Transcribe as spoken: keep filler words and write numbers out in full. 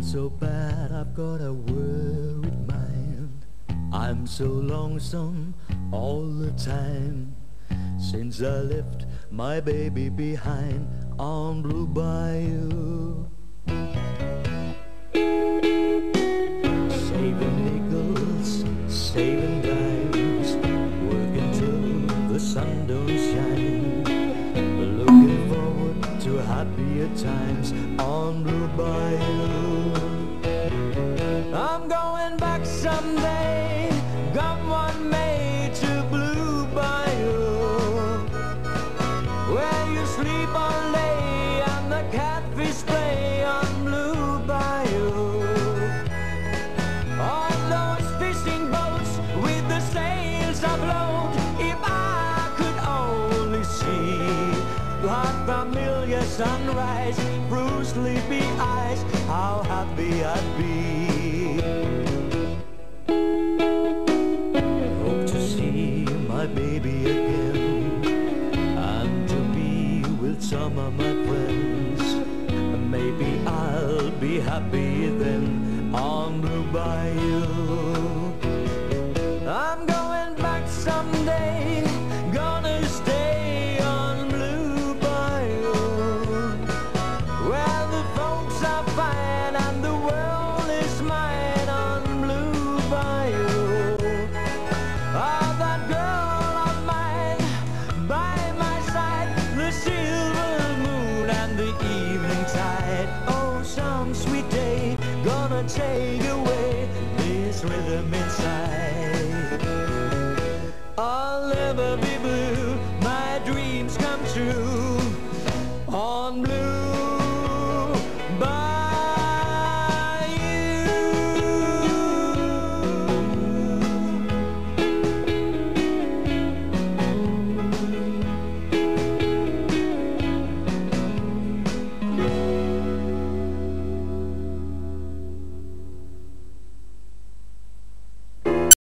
so bad, I've got a worried mind. I'm so lonesome all the time, since I left my baby behind on Blue Bayou. Saving nickels, saving dimes, working till the sun don't shine, looking forward to happier times on Blue Bayou. I'm going back someday, come one May, to Blue Bayou, where you sleep all day and the catfish play on Blue Bayou. On those fishing boats with the sails afloat, if I could only see that familiar sunrise through sleepy eyes, how happy I'd be. Hope to see my baby again, and to be with some of my friends. Maybe I'll be happy then on Blue Bayou. I'm going back someday, gonna stay on Blue Bayou, where the folks are fine and the world is mine on Blue Bayou. Ah, that girl of mine by my side, the silver moon and the evening tide. Oh, some sweet day gonna take away this rhythm inside. I'll never be blue, my dreams come true on Blue